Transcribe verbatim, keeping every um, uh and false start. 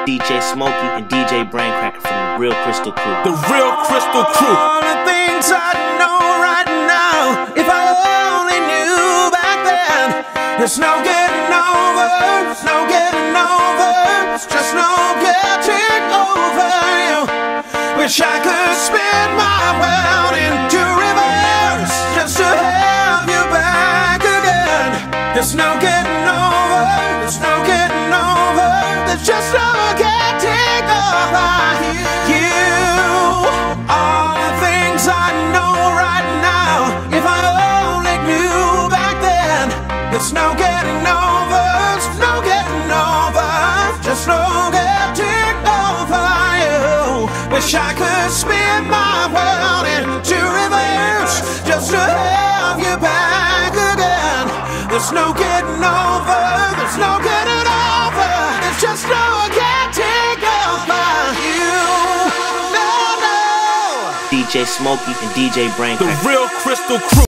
D J Smokey and D J Braincracker from the Real Crystal Crew. The Real Crystal Crew. All the things I know right now, if I only knew back then. There's no getting over, there's no getting over, there's just no getting over you. Wish I could spin my world into reverse just to have you back again. There's no getting over, there's no getting over, there's just no getting over you. All the things I know right now, if I only knew back then. There's no getting over, there's no getting over, just no getting over you. Wish I could spin my world into reverse just to have you back again. There's no getting over, there's no getting over, there's just no getting over you. No, no. D J Smokey and D J Braincracker. The Real Crystal Crew.